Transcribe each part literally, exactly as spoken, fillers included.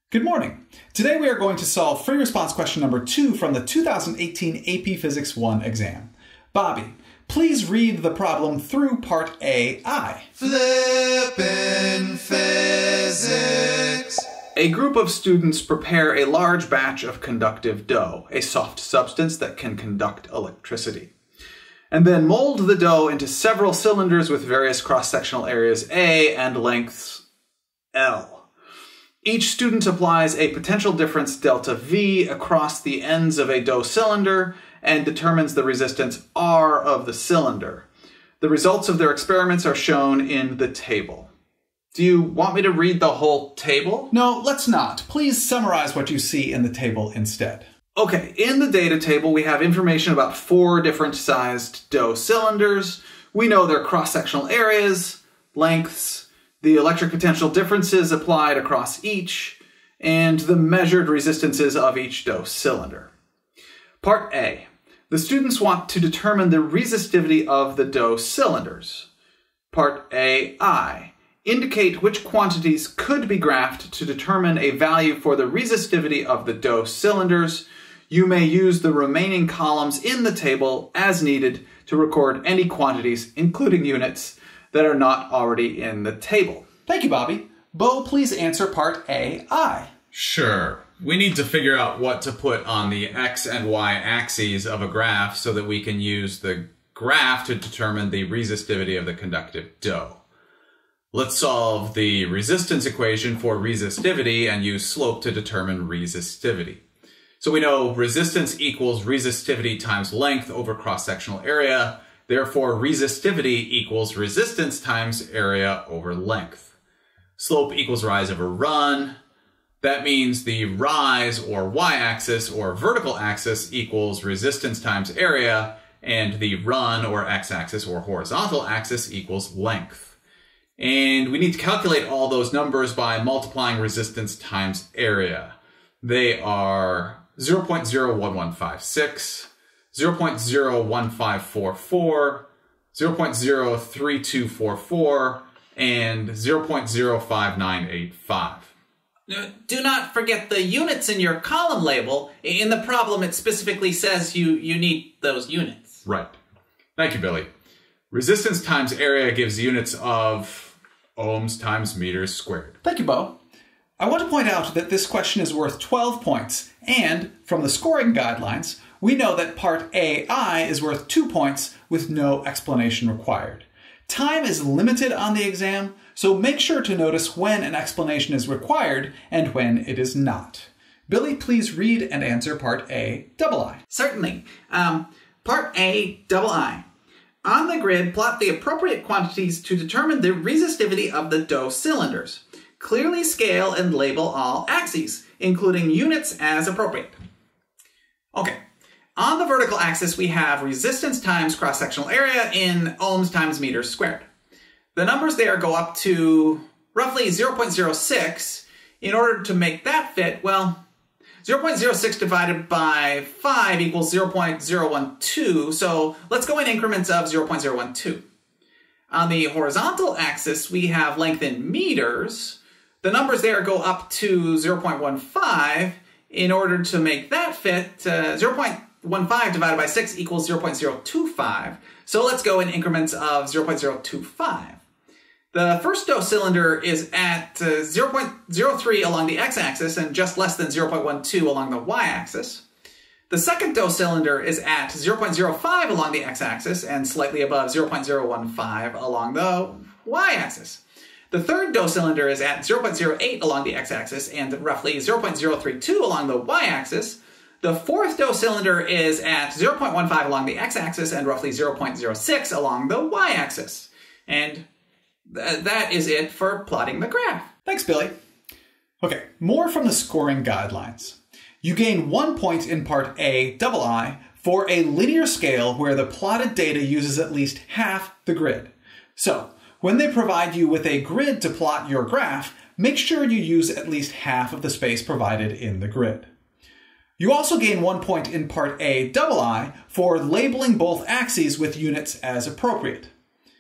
Good morning. Today we are going to solve free response question number two from the two thousand eighteen A P Physics one exam. Bobby, please read the problem through part A I. Flippin' physics. A group of students prepare a large batch of conductive dough, a soft substance that can conduct electricity, and then mold the dough into several cylinders with various cross-sectional areas A and lengths L. Each student applies a potential difference delta V across the ends of a dough cylinder and determines the resistance R of the cylinder. The results of their experiments are shown in the table. Do you want me to read the whole table? No, let's not. Please summarize what you see in the table instead. Okay, in the data table we have information about four different sized dough cylinders. We know their cross-sectional areas, lengths, the electric potential differences applied across each, and the measured resistances of each dough cylinder. Part A. The students want to determine the resistivity of the dough cylinders. Part A I. Indicate which quantities could be graphed to determine a value for the resistivity of the dough cylinders. You may use the remaining columns in the table as needed to record any quantities, including units, that are not already in the table. Thank you, Bobby. Bo, please answer part A I. Sure. We need to figure out what to put on the x and y axes of a graph so that we can use the graph to determine the resistivity of the conductive dough. Let's solve the resistance equation for resistivity and use slope to determine resistivity. So we know resistance equals resistivity times length over cross-sectional area. Therefore, resistivity equals resistance times area over length. Slope equals rise over run. That means the rise or y-axis or vertical axis equals resistance times area, and the run or x-axis or horizontal axis equals length. And we need to calculate all those numbers by multiplying resistance times area. They are zero point zero one one five six, zero point zero one five four four, zero point zero three two four four, and zero point zero five nine eight five. Do not forget the units in your column label. In the problem, it specifically says you, you need those units. Right. Thank you, Billy. Resistance times area gives units of ohms times meters squared. Thank you, Bo. I want to point out that this question is worth twelve points, and from the scoring guidelines, we know that part A I is worth two points with no explanation required. Time is limited on the exam, so make sure to notice when an explanation is required and when it is not. Billy, please read and answer part A double I. Certainly. Um, part A double I. On the grid, plot the appropriate quantities to determine the resistivity of the dough cylinders. Clearly scale and label all axes, including units as appropriate. Okay. On the vertical axis, we have resistance times cross-sectional area in ohms times meters squared. The numbers there go up to roughly zero point zero six. In order to make that fit, well, zero point zero six divided by five equals zero point zero one two, so let's go in increments of zero point zero one two. On the horizontal axis, we have length in meters. The numbers there go up to zero point one five. In order to make that fit, uh, zero point one five divided by six equals zero point zero two five. So let's go in increments of zero point zero two five. The first dough cylinder is at uh, zero point zero three along the x-axis and just less than zero point one two along the y-axis. The second dough cylinder is at zero point zero five along the x-axis and slightly above zero point zero one five along the y-axis. The third dough cylinder is at zero point zero eight along the x-axis and roughly zero point zero three two along the y-axis. The fourth dough cylinder is at zero point one five along the x-axis and roughly zero point zero six along the y-axis. And th that is it for plotting the graph. Thanks, Billy. Okay, more from the scoring guidelines. You gain one point in part A double I for a linear scale where the plotted data uses at least half the grid. So, when they provide you with a grid to plot your graph, make sure you use at least half of the space provided in the grid. You also gain one point in part A double I for labeling both axes with units as appropriate.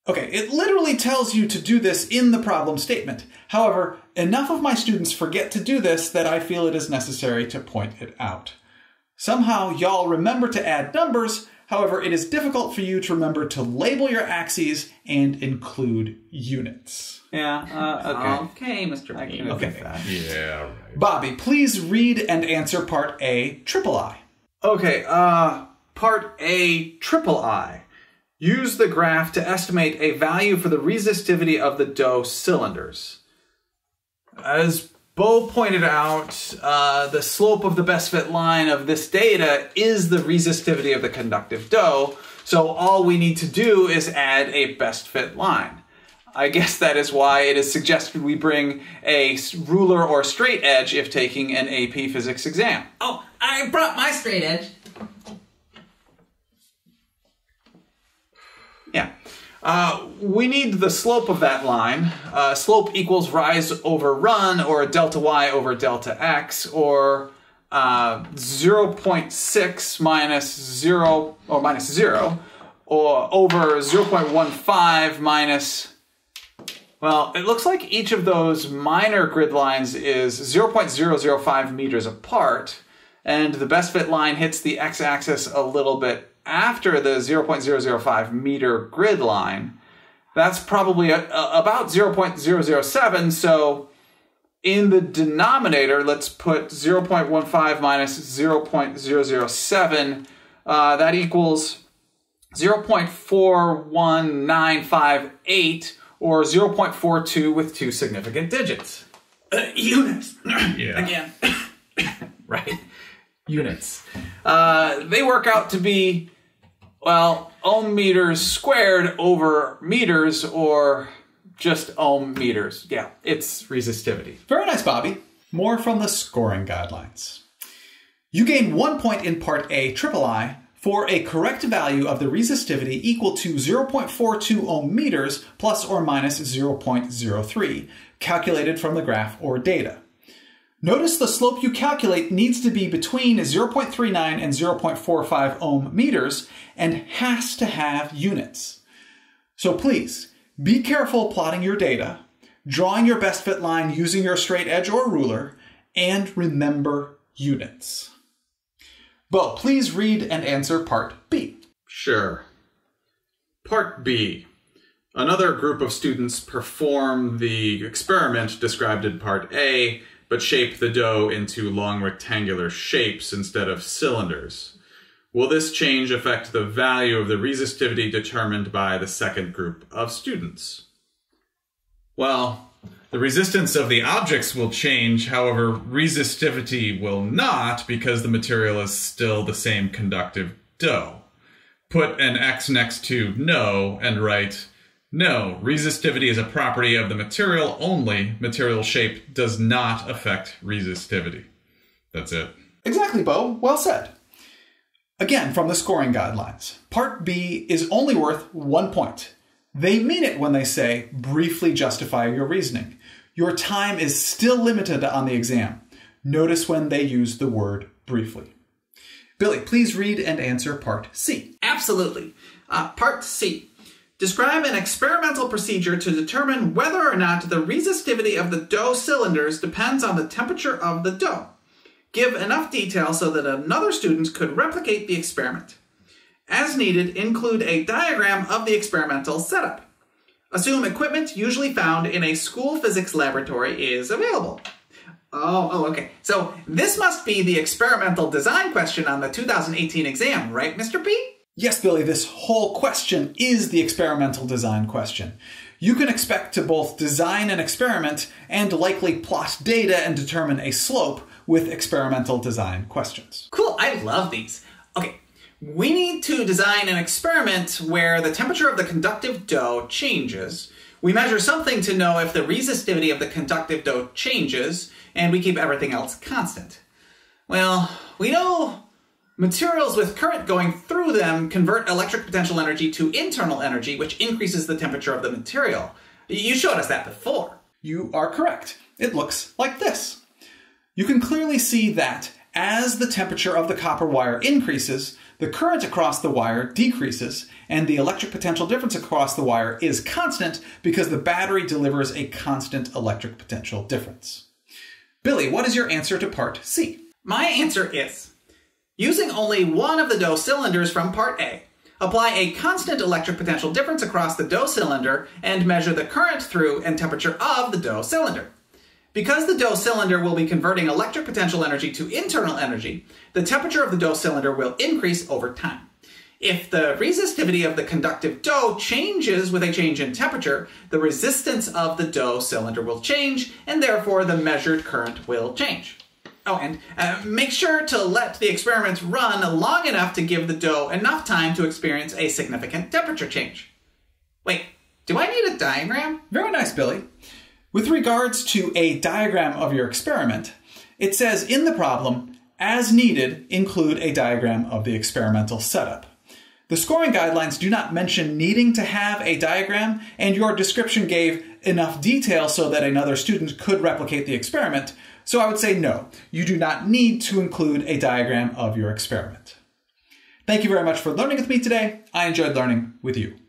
Okay, it literally tells you to do this in the problem statement. However, enough of my students forget to do this that I feel it is necessary to point it out. Somehow, y'all remember to add numbers. However, it is difficult for you to remember to label your axes and include units. Yeah, uh, okay. Okay, Mister I P. can Okay. admit that. Yeah, right. Bobby, please read and answer part A, triple I. Okay, uh, part A, triple I. Use the graph to estimate a value for the resistivity of the dough cylinders. As Bo pointed out, uh, the slope of the best fit line of this data is the resistivity of the conductive dough, so all we need to do is add a best fit line. I guess that is why it is suggested we bring a ruler or straight edge if taking an A P physics exam. Oh, I brought my straight edge. Yeah. Uh, we need the slope of that line. Uh, slope equals rise over run, or delta y over delta x, or uh, zero point six minus zero, or minus zero, or over zero point one five minus... Well, it looks like each of those minor grid lines is zero point zero zero five meters apart, and the best fit line hits the x-axis a little bit after the zero point zero zero five meter grid line. That's probably a, a, about zero point zero zero seven, so in the denominator, let's put zero point one five minus zero point zero zero seven. Uh, that equals zero point four one nine five eight, or zero point four two with two significant digits. Uh, units. Yeah. Again. Right? Units. Uh, they work out to be, well, ohm meters squared over meters, or just ohm meters. Yeah, it's resistivity. Very nice, Bobby. More from the scoring guidelines. You gain one point in part A, triple I, for a correct value of the resistivity equal to zero point four two ohm meters plus or minus zero point zero three, calculated from the graph or data. Notice the slope you calculate needs to be between zero point three nine and zero point four five ohm meters and has to have units. So please, be careful plotting your data, drawing your best fit line using your straight edge or ruler, and remember units. Bo, please read and answer part B. Sure. Part B. Another group of students perform the experiment described in Part A, but shape the dough into long rectangular shapes instead of cylinders. Will this change affect the value of the resistivity determined by the second group of students? Well, the resistance of the objects will change, however, resistivity will not because the material is still the same conductive dough. Put an X next to no and write, no, resistivity is a property of the material only. Material shape does not affect resistivity. That's it. Exactly, Bo. Well said. Again, from the scoring guidelines, Part B is only worth one point. They mean it when they say, briefly justify your reasoning. Your time is still limited on the exam. Notice when they use the word briefly. Billy, please read and answer Part C. Absolutely. Uh, part C. Describe an experimental procedure to determine whether or not the resistivity of the dough cylinders depends on the temperature of the dough. Give enough detail so that another student could replicate the experiment. As needed, include a diagram of the experimental setup. Assume equipment usually found in a school physics laboratory is available. Oh, oh, okay. So this must be the experimental design question on the two thousand eighteen exam, right, Mister P? Yes, Billy, this whole question is the experimental design question. You can expect to both design an experiment and likely plot data and determine a slope with experimental design questions. Cool, I love these. Okay, we need to design an experiment where the temperature of the conductive dough changes. We measure something to know if the resistivity of the conductive dough changes, and we keep everything else constant. Well, we know materials with current going through them convert electric potential energy to internal energy, which increases the temperature of the material. You showed us that before. You are correct. It looks like this. You can clearly see that as the temperature of the copper wire increases, the current across the wire decreases, and the electric potential difference across the wire is constant because the battery delivers a constant electric potential difference. Billy, what is your answer to part C? My answer is, using only one of the dose cylinders from part A, apply a constant electric potential difference across the dose cylinder and measure the current through and temperature of the dose cylinder. Because the dose cylinder will be converting electric potential energy to internal energy, the temperature of the dose cylinder will increase over time. If the resistivity of the conductive dough changes with a change in temperature, the resistance of the dough cylinder will change, and therefore the measured current will change. Oh, and uh, make sure to let the experiment run long enough to give the dough enough time to experience a significant temperature change. Wait, do I need a diagram? Very nice, Billy. With regards to a diagram of your experiment, it says in the problem, as needed, include a diagram of the experimental setup. The scoring guidelines do not mention needing to have a diagram, and your description gave enough detail so that another student could replicate the experiment, so I would say no, you do not need to include a diagram of your experiment. Thank you very much for learning with me today. I enjoyed learning with you.